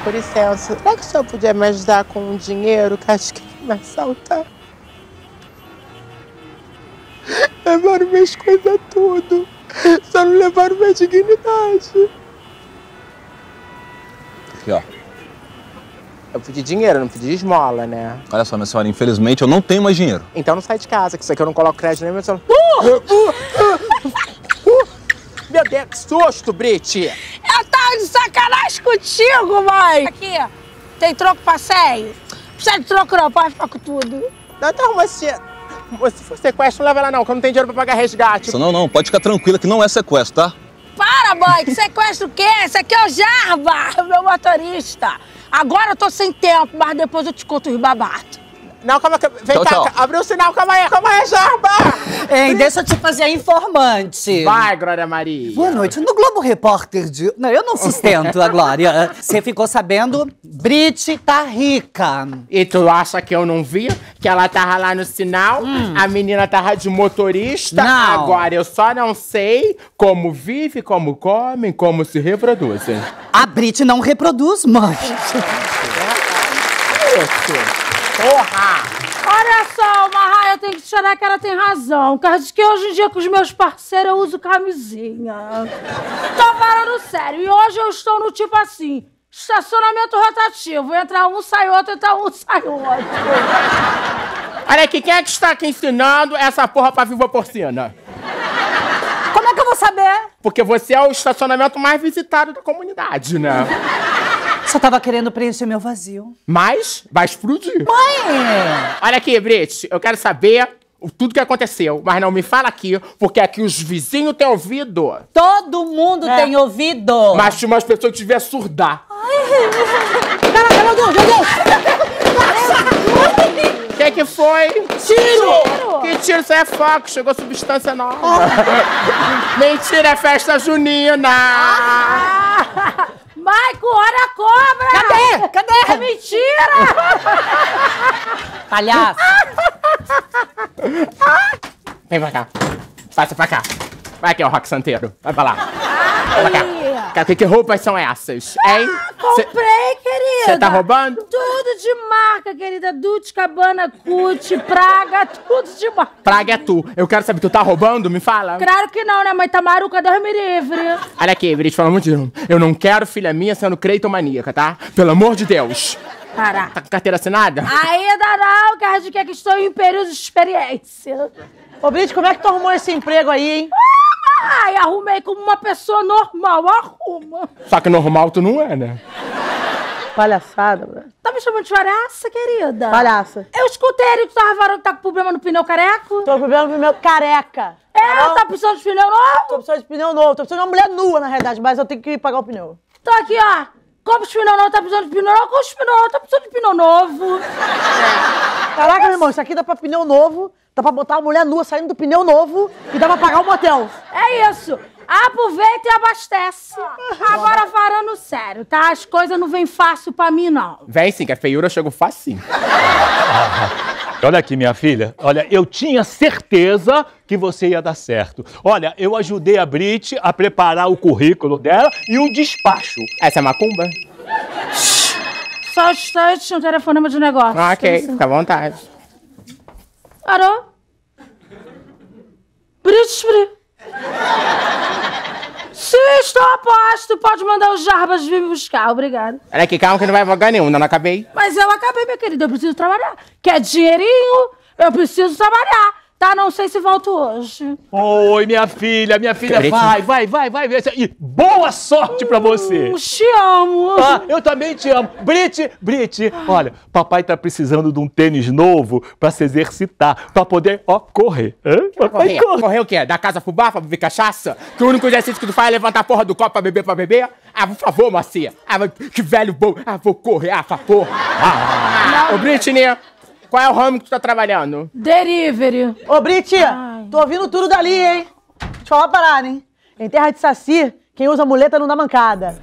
com licença. Será que o senhor podia me ajudar com um dinheiro que acho que vai me assaltar? Levaram minhas coisas tudo. Só não levaram minha dignidade. Aqui, ó. Eu pedi dinheiro, não pedi esmola, né? Olha só, minha senhora, infelizmente eu não tenho mais dinheiro. Então não sai de casa, que isso aqui eu não coloco crédito nem meu celular. Meu Deus, que susto, Brit! Eu tava de sacanagem contigo, mãe! Aqui, tem troco pra passeio? Precisa de troco não, pode ficar com tudo. Não, então, mas se for sequestro, não leva ela não, que eu não tenho dinheiro pra pagar resgate. Isso não, pode ficar tranquila que não é sequestro, tá? Para, mãe, que sequestro o quê? Esse aqui é o Jarba, meu motorista. Agora eu tô sem tempo, mas depois eu te conto os babados. Não, calma, vem cá, tchau. abriu o sinal, calma aí, Jarba! Ei, deixa eu te fazer a informante. Vai, Glória Maria. Boa noite. No Globo Repórter de... Não, eu não sustento a Glória. Você ficou sabendo? Brit tá rica. E tu acha que eu não vi? Que ela tava lá no sinal, a menina tava de motorista? Não. Agora, eu só não sei como vive, como come, como se reproduzem. A Brit não reproduz, mãe. Isso. Porra! Olha só, Marra, eu tenho que te chorar que ela tem razão. Por causa de que hoje em dia com os meus parceiros eu uso camisinha. Tô falando sério. E hoje eu estou no tipo assim, estacionamento rotativo. Entra um, sai outro, entra um, sai outro. Olha aqui, quem é que está aqui ensinando essa porra pra viúva porcina? Como é que eu vou saber? Porque você é o estacionamento mais visitado da comunidade, né? Só tava querendo preencher meu vazio. Mas vai explodir. Mãe! Olha aqui, Brit, eu quero saber tudo que aconteceu, mas não me fala aqui, porque aqui os vizinhos têm ouvido. Todo mundo tem ouvido. Mas tinha umas pessoas que tiver surdar. Caraca, meu Deus, meu Deus! O que foi? Tiro! Que tiro? Isso é foco, chegou substância nova. Mentira, é festa junina. Maico, olha a cobra! Cadê? É mentira! Palhaço! Vem pra cá. Passa pra cá. Vai aqui, ó, Rock Santeiro. Vai pra lá. Vai pra cá. Que roupas são essas, hein? Comprei, querida! Você tá roubando? Tudo de marca, querida. Dutch, Cabana, Cut, Praga, tudo de marca. Praga é tu. Eu quero saber, tu tá roubando? Me fala. Claro que não, né, mãe? Tá maruca, Deus me livre. Olha aqui, Brit, falando muito disso. Eu não quero filha minha sendo creitomaníaca, tá? Pelo amor de Deus. Para. Tá com carteira assinada? Ainda não, cara, de que estou em período de experiência. Ô, Brit, como é que tu arrumou esse emprego aí, hein? Ai, arrumei como uma pessoa normal, arruma. Só que normal tu não é, né? Palhaçada, bro. Tá me chamando de palhaça, querida? Palhaça. Eu escutei ele que tava falando que tá com problema no pneu careco. Tô com problema no meu careca. Tá precisando de pneu novo? Tô precisando de pneu novo. Tô precisando de uma mulher nua, na realidade, mas eu tenho que pagar o pneu. Tô aqui, ó. Compra os pneu novo, tá precisando de pneu novo. Compra os pneu novo, tá precisando de pneu novo. Caraca, meu irmão, isso aqui dá pra pneu novo, dá pra botar uma mulher nua saindo do pneu novo e dá pra pagar o motel. É isso. Aproveita e abastece. Agora, falando sério, tá? As coisas não vêm fácil pra mim, não. Vem sim, que a feiura chegou facinho. Olha aqui, minha filha. Olha, eu tinha certeza que você ia dar certo. Olha, eu ajudei a Brit a preparar o currículo dela e o despacho. Essa é macumba? Só um instante, um telefonema de negócio. Ah, ok, fica à vontade. Alô? Brit. Sim, estou a posto. Pode mandar os Jarbas vir me buscar. Obrigada. Olha aqui, calma que não vai vagar nenhum, ainda não acabei. Mas eu acabei, minha querida. Eu preciso trabalhar. Quer dinheirinho? Eu preciso trabalhar. Tá? Não sei se volto hoje. Oi, minha filha, vai. E boa sorte pra você. Te amo. Ah, eu também te amo. Brit, olha, papai tá precisando de um tênis novo pra se exercitar, pra poder, correr. Papai corre. Correr o quê? Da casa pro bar pra beber cachaça? Que o único exercício que tu faz é levantar a porra do copo pra beber? Ah, por favor, Marcia. Ah, que velho bom. Ah, vou correr, porra. Ô, Britney, qual é o ramo que tu tá trabalhando? Delivery. Ô, Brit, tô ouvindo tudo dali, hein? Deixa eu falar uma parada, hein? Em terra de saci, quem usa muleta não dá mancada.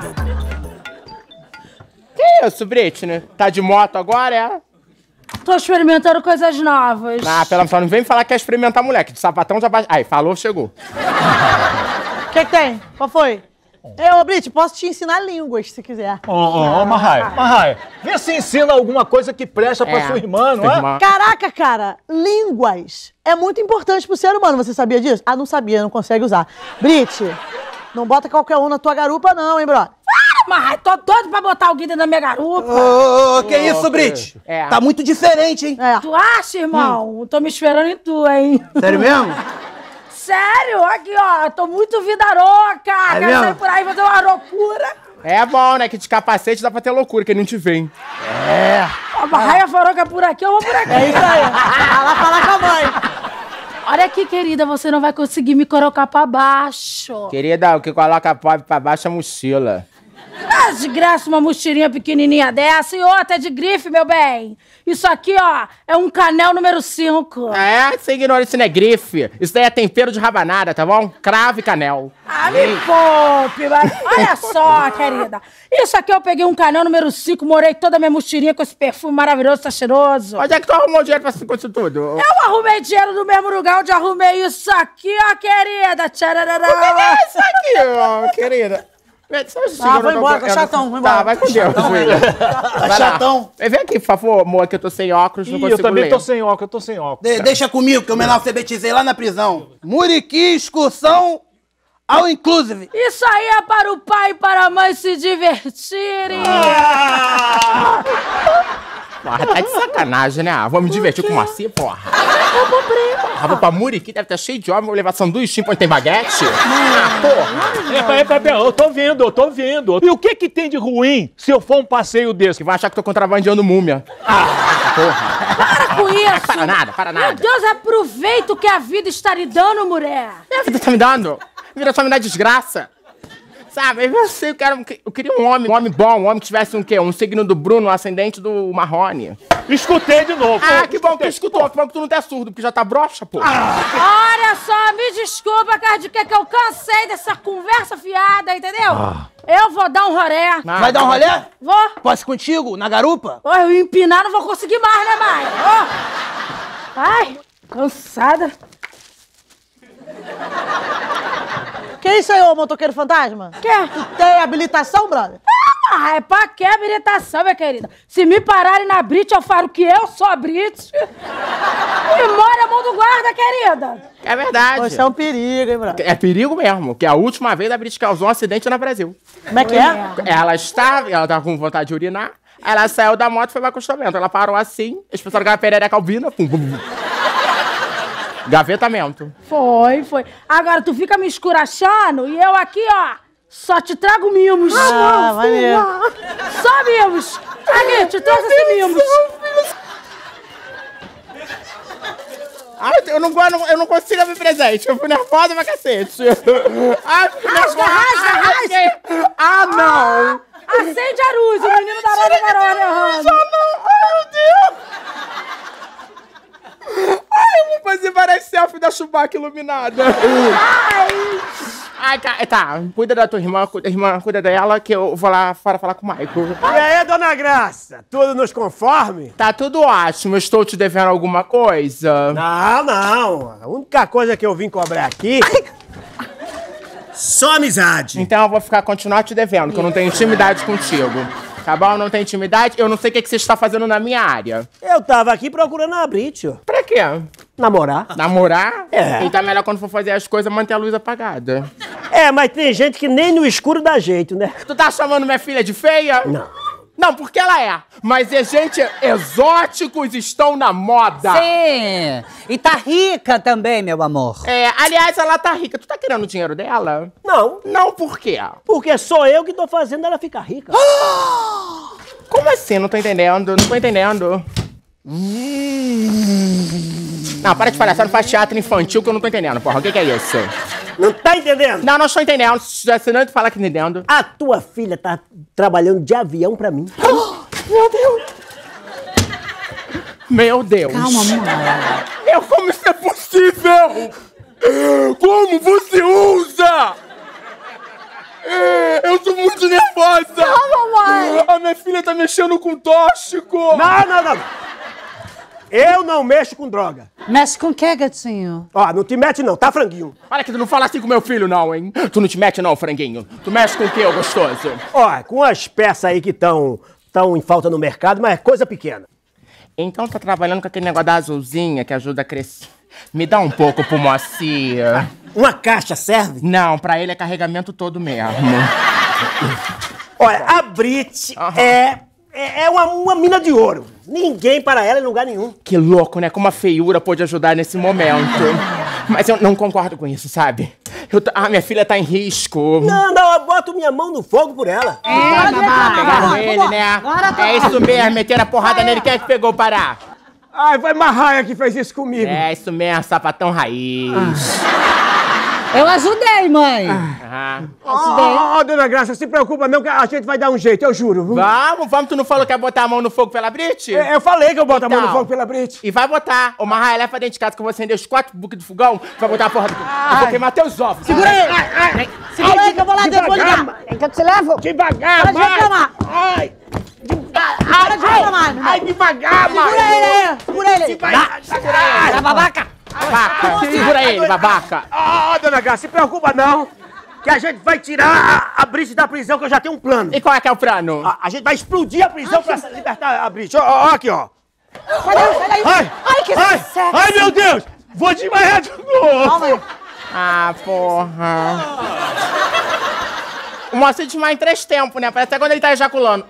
Que isso, Britney? Tá de moto agora, é? Tô experimentando coisas novas. Ah, não vem falar que quer experimentar moleque. De sapatão já vai... Aí, falou, chegou. O que tem? Qual foi? Ô, Brit, posso te ensinar línguas, se quiser. Ô, Marraia, vê se ensina alguma coisa que presta pra sua irmã, não é? Caraca, cara, línguas é muito importante pro ser humano. Você sabia disso? Ah, não sabia, não consegue usar. Brit, não bota qualquer um na tua garupa não, hein, bro? Mas tô doido pra botar alguém dentro da minha garupa. Ô, que isso, Brit? É. Tá muito diferente, hein? É. Tu acha, irmão? Tô me esperando em tu, hein? Sério mesmo? Sério? Aqui, ó, tô muito vidaroca. Quero mesmo? sair por aí fazer uma loucura. É bom, né? Que de capacete dá pra ter loucura, que ele não te vê. A barraia faroca por aqui, eu vou por aqui. É isso aí. Vai lá falar com a mãe. Olha aqui, querida, você não vai conseguir me colocar pra baixo. Querida, o que coloca pobre pra baixo é a mochila. Ah, de graça uma mochilinha pequenininha dessa e outra é de grife, meu bem. Isso aqui, ó, é um canel número 5. É, você ignora, isso não é grife. Isso daí é tempero de rabanada, tá bom? Cravo e canel. Ah, me poupe, mas olha só, querida. Isso aqui eu peguei um canel número 5, morei toda a minha mochilinha com esse perfume maravilhoso, tá cheiroso. Onde é que tu arrumou dinheiro pra com isso tudo? Eu arrumei dinheiro no mesmo lugar onde arrumei isso aqui, ó, querida. Tcharará. O que é isso aqui, ó, querida? Vou embora, tá chatão, vou embora. Tá, vai com Deus, filha. Tá chatão. Vem aqui, por favor, amor, que eu tô sem óculos, não Ih, consigo eu também ler. tô sem óculos. Deixa comigo, que eu me alfabetizei lá na prisão. Muriqui, excursão, ao inclusive. Isso aí é para o pai e para a mãe se divertirem. Porra, tá de sacanagem, né? Vamos me divertir com macia, porra. Vou pra Muriqui, deve estar cheio de homem, vou levar sanduíche onde tem baguete. Porra. Eu tô vendo. E o que tem de ruim se eu for um passeio desse? Que vai achar que tô contrabandeando múmia. Porra. Para com isso. Para nada. Meu Deus, aproveita o que a vida está lhe dando, mulher. Minha vida tá me dando. Minha vida só me dá desgraça. Sabe, eu queria um homem bom, um homem que tivesse um quê? Um signo do Bruno, um ascendente do Marrone. Escutei de novo. Ah, que bom que tu escutou, que bom que tu não tá surdo, porque já tá broxa, pô. Olha só, me desculpa, Cardique, que eu cansei dessa conversa fiada, entendeu? Eu vou dar um rolé. Vai dar um rolê? Vou. Posso ir contigo, na garupa? Ó, eu empinar não vou conseguir mais, né, mãe? Ó. Ai, cansada. Que isso aí, ô motoqueiro fantasma? Quê? Tu tem habilitação, brother? Ah, é pra que habilitação, minha querida? Se me pararem na Brit, eu falo que eu sou a Brit. E molha a mão do guarda, querida. É verdade. Você é um perigo, hein, brother? É perigo mesmo, que a última vez a Brit causou um acidente no Brasil. Como é que é? Ela tava com vontade de urinar, ela saiu da moto e foi pro acostamento. Ela parou assim, eles pensaram que era perereca albina, pum, pum, pum. Gavetamento. Foi. Agora tu fica me escurachando e eu aqui, ó, só te trago mimos. Ah, maneiro. Só mimos. Aqui, te trouxe esse mimos. Ai, eu não consigo abrir presente. Eu fui nervosa pra cacete. Ai, fico Rasga. Ah, não. Acende a luz, o menino da Roda Marona errando. Ai, meu Deus. Ai, eu vou fazer várias selfies da Chewbacca iluminada. Ai, tá. Cuida da tua irmã, cuida dela, que eu vou lá fora falar com o Michael. E aí, dona Graça? Tudo nos conforme? Tá tudo ótimo. Eu estou te devendo alguma coisa? Não. A única coisa que eu vim cobrar aqui... Só amizade. Então eu vou continuar te devendo, que eu não tenho intimidade contigo. Tá bom? Eu não tenho intimidade. Eu não sei o que você está fazendo na minha área. Eu tava aqui procurando a Brit, ó. Pra quê? Namorar. Namorar? É. Então é melhor quando for fazer as coisas manter a luz apagada. É, mas tem gente que nem no escuro dá jeito, né? Tu tá chamando minha filha de feia? Não. Não, porque ela é. Mas gente, exóticos estão na moda. Sim. E tá rica também, meu amor. É, aliás, ela tá rica. Tu tá querendo o dinheiro dela? Não. Não, por quê? Porque sou eu que tô fazendo ela ficar rica. Como assim? Não tô entendendo. Não, para de palhaçar, não faz teatro infantil que eu não tô entendendo, porra. O que é isso? Não tá entendendo? Não estou entendendo. Se não tu falar que entendendo. A tua filha tá trabalhando de avião pra mim. Meu Deus. Meu Deus. Calma, amor. Como isso é possível? Como você usa? Eu sou muito nervosa. Calma, mãe. A minha filha tá mexendo com tóxico. Não. eu não mexo com droga. Mexe com o quê, gatinho? Ó, não te mete não, tá, franguinho? Olha que tu não fala assim com meu filho, não, hein? Tu não te mete, não, franguinho. Tu mexe com o quê, ô gostoso? Ó, com as peças aí que estão em falta no mercado, mas é coisa pequena. Então tá trabalhando com aquele negócio da azulzinha que ajuda a crescer. Me dá um pouco pro Moacir. Uma caixa serve? Não, pra ele é carregamento todo mesmo. Olha, a Brit é uma mina de ouro. Ninguém para ela em lugar nenhum. Que louco, né? Como a feiura pode ajudar nesse momento. Mas eu não concordo com isso, sabe? Minha filha tá em risco. Não, eu boto minha mão no fogo por ela. Pegaram ele, né? É isso mesmo, meteram a porrada nele. Quem é que pegou o Pará? Ai, foi Marraia que fez isso comigo. É isso mesmo, sapatão raiz. Eu ajudei, mãe. Ó, dona Graça, se preocupa não que a gente vai dar um jeito, eu juro. Vamos, tu não falou que ia botar a mão no fogo pela Brit? Eu falei que eu boto a mão no fogo pela Brit. E vai botar. Ô, Marraia, leva pra dentro de casa que eu vou acender os 4 buques do fogão. Vai botar a porra do... Eu vou queimar teus ovos. Segura aí! Segura aí que eu vou lá dentro, vou ligar. Que eu te levo? Devagar, Para de reclamar. Ai! Para de reclamar, meu. Ai, devagar, mãe! Segura ele aí! Segura ele aí! Segura ele, babaca! Babaca! Segura ele, babaca! Ó, dona Graça, se preocupa não, que a gente vai tirar a Brit da prisão, que eu já tenho um plano. E qual é que é o plano? A gente vai explodir a prisão pra libertar a Brit. Ó, aqui, ó. Sai daí! Ai, que sexy! Ai, meu Deus! Vou desmaiar de novo! Calma aí. Ah, porra. O Moacir desmaia em 3 tempos, né? Parece até quando ele tá ejaculando.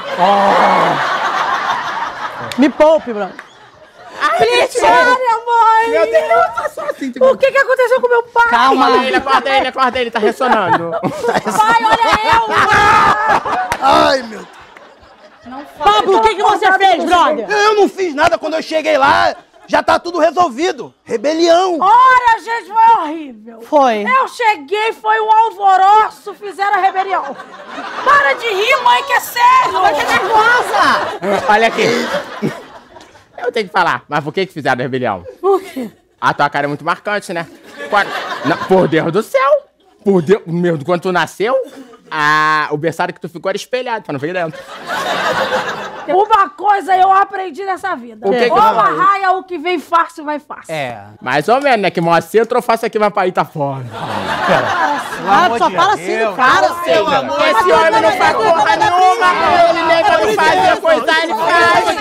Me poupe, Bruno. Brit, olha, mãe! Meu Deus, tá só assim. O que aconteceu com meu pai? Calma. Acorda ele, tá ressonando. Pai, olha eu! Ai, meu Deus. Pablo, o que você fez, brother? Eu não fiz nada quando eu cheguei lá. Já tá tudo resolvido. Rebelião. Olha, gente, foi horrível. Foi. Eu cheguei, foi um alvoroço, fizeram a rebelião. Para de rir, mãe, que é sério. Vai ficar nervosa. Olha aqui. Eu tenho que falar, mas por que fizeram a rebelião? Por quê? A tua cara é muito marcante, né? Por Deus do céu! Por Deus, meu, quando tu nasceu, o berçário que tu ficou era espelhado, pra não ver dentro. Uma coisa eu aprendi nessa vida. O que que Ou eu uma falei? raia, o que vem fácil, vai fácil. Mais ou menos, né? Que Moacir entrou fácil aqui, mas pra ir tá fora. Só fala assim do cara. Esse homem não faz porra nenhuma, ele nem quando faz a coisa, ele faz.